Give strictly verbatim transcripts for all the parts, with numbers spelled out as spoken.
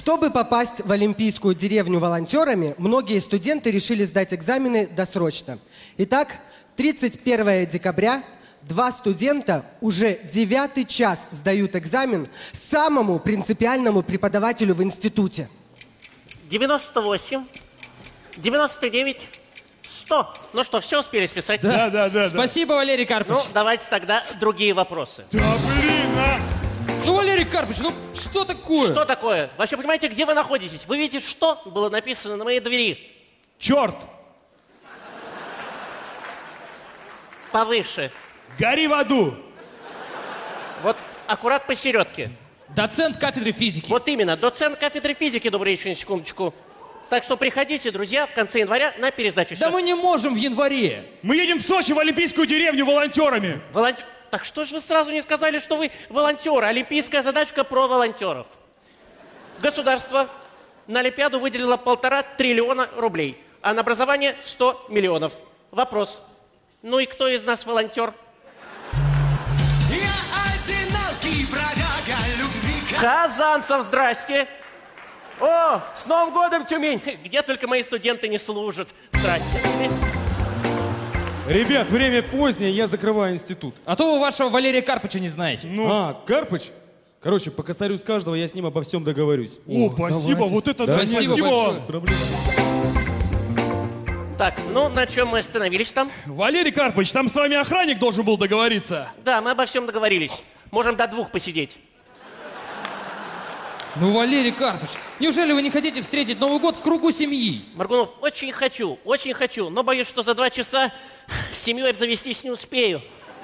Чтобы попасть в Олимпийскую деревню волонтерами, многие студенты решили сдать экзамены досрочно. Итак, тридцать первого декабря два студента уже девятый час сдают экзамен самому принципиальному преподавателю в институте. девяносто восемь, девяносто девять, сто. Ну что, все успели списать? Да, да, да. Спасибо, да. Валерий Карпович. Ну, давайте тогда другие вопросы. Да блин, а! Ну, Валерий Карпович, ну что такое? Что такое? Вообще, понимаете, где вы находитесь? Вы видите, что было написано на моей двери? Черт! Повыше. Гори в аду! Вот аккурат посередке. Доцент кафедры физики. Вот именно, доцент кафедры физики, добрый вечер, секундочку. Так что приходите, друзья, в конце января на пересдачу. Да мы не можем в январе. Мы едем в Сочи в Олимпийскую деревню волонтерами. Волонтер... Так что же вы сразу не сказали, что вы волонтеры? Олимпийская задачка про волонтеров. Государство на Олимпиаду выделило полтора триллиона рублей, а на образование сто миллионов. Вопрос. Ну и кто из нас волонтер? Казанцев, здрасте. О, с Новым годом, Тюмень. Где только мои студенты не служат. Здрасте. Ребят, время позднее, я закрываю институт. А то вы вашего Валерия Карпыча не знаете. Ну. А, Карпыч? Короче, по косарю с каждого я с ним обо всем договорюсь. О, О спасибо, давайте. Вот это да, спасибо. Спасибо. Так, ну на чем мы остановились там? Валерий Карпович, там с вами охранник должен был договориться. Да, мы обо всем договорились. Можем до двух посидеть. Ну, Валерий Карпович, неужели вы не хотите встретить Новый год в кругу семьи? Маргунов, очень хочу, очень хочу, но боюсь, что за два часа семьей обзавестись не успею.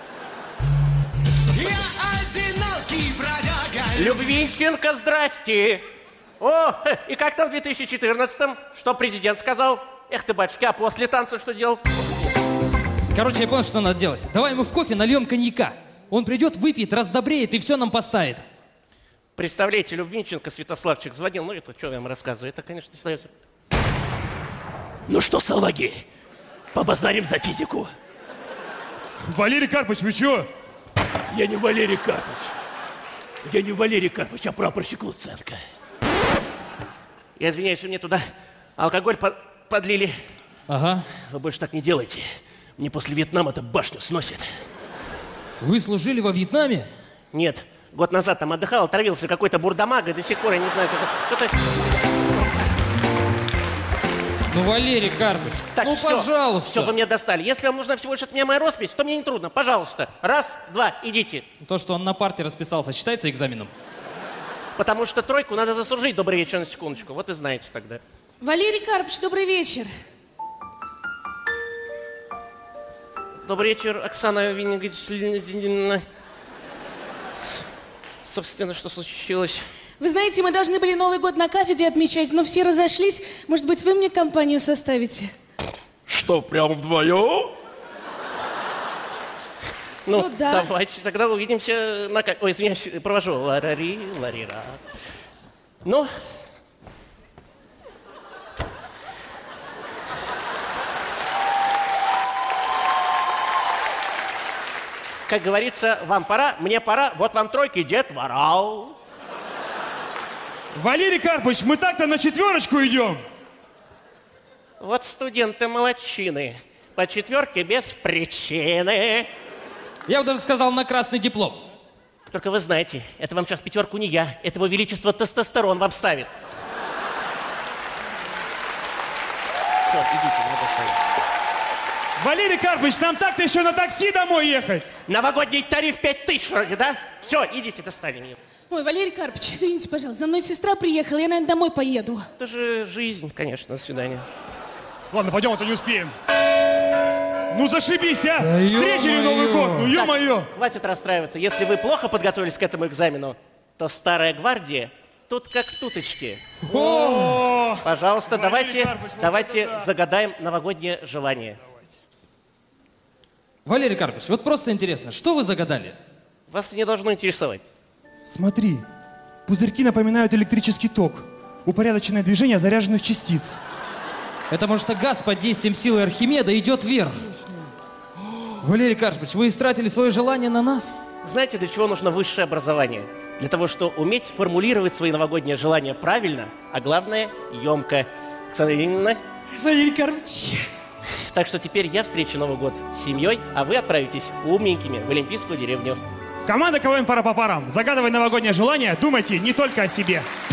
Любвищенко, здрасте. О, и как там в две тысячи четырнадцатом? Что президент сказал? Эх ты, батюшки, а после танцев что делал? Короче, я понял, что надо делать. Давай ему в кофе нальем коньяка. Он придет, выпьет, раздобреет и все нам поставит. Представляете, Любвинченко, Святославчик звонил, ну это что я вам рассказываю, это, конечно, остается. Ну что, салаги, побазарим за физику. Валерий Карпович, вы чё? Я не Валерий Карпович. Я не Валерий Карпович, а прапорщик Луценко. Я извиняюсь, что мне туда алкоголь под подлили. Ага. Вы больше так не делайте. Мне после Вьетнама-то башню сносит. Вы служили во Вьетнаме? Нет. Год назад там отдыхал, отравился какой-то бурдамага, и до сих пор я не знаю, как это... Что-то... Ну, Валерий Карпович, так, ну, все, пожалуйста. Все, вы мне достали. Если вам нужна всего лишь от меня моя роспись, то мне не трудно. Пожалуйста. Раз, два, идите. То, что он на парте расписался, считается экзаменом? Потому что тройку надо заслужить. Добрый вечер, на секундочку. Вот и знаете тогда. Валерий Карпович, добрый вечер. Добрый вечер, Оксана Венедиктовна. Собственно, что случилось? Вы знаете, мы должны были Новый год на кафедре отмечать, но все разошлись. Может быть, вы мне компанию составите? Что, прям вдвоем? Ну, ну да. Давайте тогда увидимся на кафедре. Ой, извиняюсь, провожу. Ларари, ларира. Ну? Как говорится, вам пора, мне пора, вот вам тройки, дед ворал. Валерий Карпович, мы так-то на четверочку идем. Вот студенты молодчины. По четверке без причины. Я бы даже сказал, на красный диплом. Только вы знаете, это вам сейчас пятерку не я, это его величество тестостерон вам ставит. Все, идите, не доставить. Валерий Карпович, нам так-то еще на такси домой ехать. Новогодний тариф пять тысяч вроде, да? Все, идите, достали меня. Ой, Валерий Карпович, извините, пожалуйста, за мной сестра приехала, я, наверное, домой поеду. Это же жизнь, конечно, до свидания. Ладно, пойдем, а то не успеем. Ну зашибись, а! Да встретили Новый год, ну ё-моё! Хватит расстраиваться. Если вы плохо подготовились к этому экзамену, то старая гвардия тут как туточки. О! Пожалуйста, Валерий давайте, Карпович, вот давайте да. загадаем новогоднее желание. Валерий Карпович, вот просто интересно, что вы загадали? Вас не должно интересовать. Смотри, пузырьки напоминают электрический ток. Упорядоченное движение заряженных частиц. Это, может, газ под действием силы Архимеда идет вверх. Валерий Карпович, вы истратили свое желание на нас? Знаете, для чего нужно высшее образование? Для того, чтобы уметь формулировать свои новогодние желания правильно, а главное, емко. Оксана Ильинична. Валерий Карпович. Так что теперь я встречу Новый год с семьей, а вы отправитесь умненькими в Олимпийскую деревню. Команда КВН «Пара по парам». Загадывай новогоднее желание, думайте не только о себе.